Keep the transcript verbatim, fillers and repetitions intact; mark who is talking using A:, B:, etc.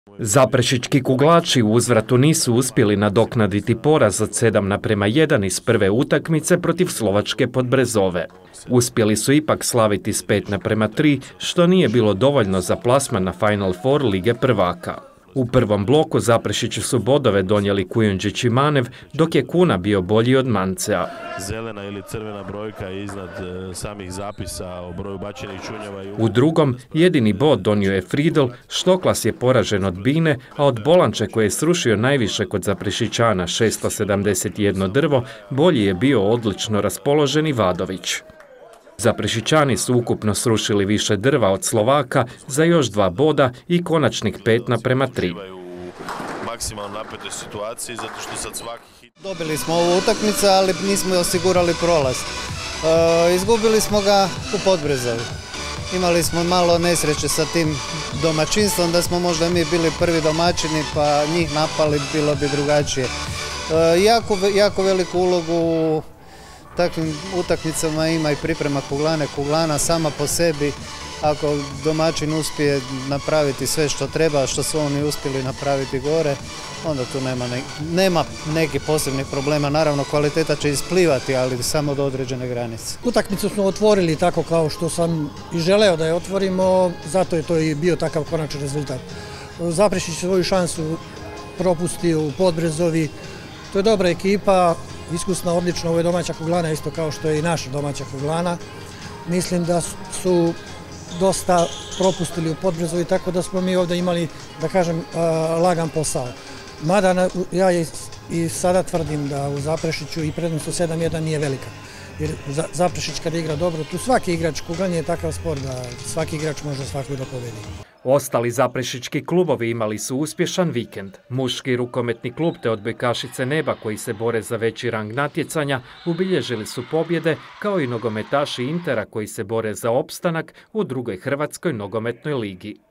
A: Zaprešički kuglači u uzvratu nisu uspjeli nadoknaditi poraz od sedam naprema jedan iz prve utakmice protiv Slovačke Podbrezove. Uspjeli su ipak slaviti s pet naprema tri, što nije bilo dovoljno za plasman na Final Four Lige prvaka. U prvom bloku Zaprešiću su bodove donijeli Kujundžić i Manev, dok je Kuna bio bolji od Mancea.
B: Zelena ili crvena brojka iznad e, samih zapisa o broju bačenih čunjeva. I...
A: U drugom, jedini bod donio je Friedl, Štoklas je poražen od Bine, a od Bolanče koji je srušio najviše kod Zaprešićana šesto sedamdeset jedno drvo, bolji je bio odlično raspoloženi Vadović. Zaprešićani su ukupno srušili više drva od Slovaka za još dva boda i konačnih pet naprema tri.
C: Dobili smo ovu utakmicu, ali nismo osigurali prolaz. E, izgubili smo ga u Podbrezovi. Imali smo malo nesreće sa tim domaćinstvom, da smo možda mi bili prvi domaćini pa njih napali, bilo bi drugačije. E, jako, jako veliku ulogu u takvim utakmicama ima i priprema kuglane. Kuglana sama po sebi, ako domaćin uspije napraviti sve što treba, što su oni uspjeli napraviti gore, onda tu nema, ne, nema nekih posebnih problema. Naravno, kvaliteta će isplivati, ali samo do određene granice.
D: Utakmicu smo otvorili tako kao što sam i želeo da je otvorimo, zato je to i bio takav konačan rezultat. Zaprešić svoju šansu propustio u Podbrezovi. To je dobra ekipa, iskusna, odlična, ovo je domaća kuglana, isto kao što je i naša domaća kuglana. Mislim da su dosta propustili u Podbrezovi, tako da smo mi ovdje imali, da kažem, lagan posao. Mada ja i sada tvrdim da u Zaprešiću i prednost od sedam jedan nije velika. Jer Zaprešić kada igra dobro, tu svaki igrač, kuglanje je takav sport da svaki igrač može svakog da pobedi.
A: Ostali zaprešički klubovi imali su uspješan vikend. Muški rukometni klub te odbojkašice Neba koji se bore za veći rang natjecanja ubilježili su pobjede, kao i nogometaši Intera koji se bore za opstanak u drugoj hrvatskoj nogometnoj ligi.